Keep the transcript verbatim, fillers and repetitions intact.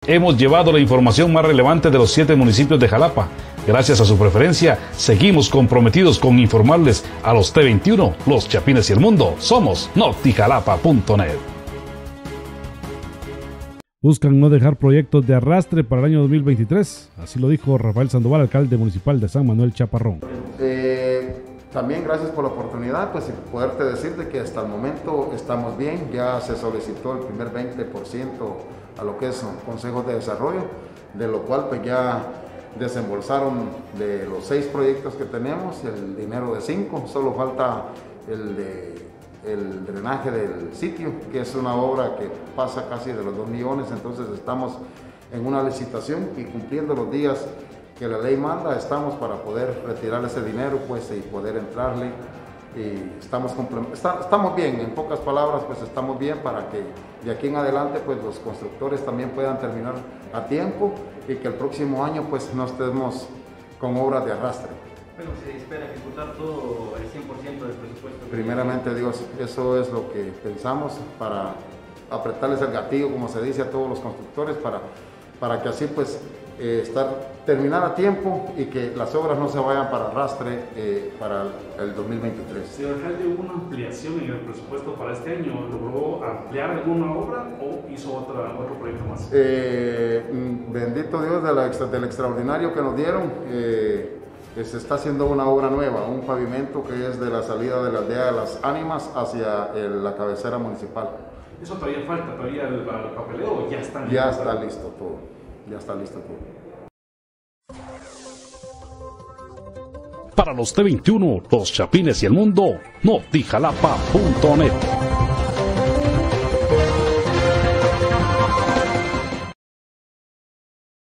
Hemos llevado la información más relevante de los siete municipios de Jalapa. Gracias a su preferencia, seguimos comprometidos con informarles a los T veintiuno, los Chapines y el mundo. Somos Notijalapa punto net. Buscan no dejar proyectos de arrastre para el año dos mil veintitrés. Así lo dijo Rafael Sandoval, alcalde municipal de San Manuel Chaparrón. Eh, también gracias por la oportunidad, pues y poderte decirte que hasta el momento estamos bien. Ya se solicitó el primer veinte por ciento a lo que es consejos de desarrollo, de lo cual pues ya desembolsaron de los seis proyectos que tenemos el dinero de cinco. Solo falta el de el drenaje del sitio, que es una obra que pasa casi de los dos millones, entonces estamos en una licitación y cumpliendo los días que la ley manda, estamos para poder retirar ese dinero pues y poder entrarle, y estamos, está, estamos bien, en pocas palabras pues estamos bien para que de aquí en adelante pues los constructores también puedan terminar a tiempo y que el próximo año pues no estemos con obras de arrastre. Bueno, se espera ejecutar todo el cien por ciento del presupuesto. Primeramente Dios, eso es lo que pensamos para apretarles el gatillo, como se dice a todos los constructores, para, para que así pues eh, estar, terminar a tiempo y que las obras no se vayan para arrastre eh, para el, el dos mil veintitrés. Señor alcalde, ¿hubo una ampliación en el presupuesto para este año? ¿Logró ampliar alguna obra o hizo otra, otro proyecto más? Eh, bendito Dios de la, del extraordinario que nos dieron. Eh, Se está haciendo una obra nueva, un pavimento que es de la salida de la aldea de las Ánimas hacia el, la cabecera municipal. ¿Eso todavía falta? ¿Todavía el, el papeleo o ya está? Ya está listo todo, ya está listo todo. Para los T veintiuno, los Chapines y el mundo, Notijalapa punto net.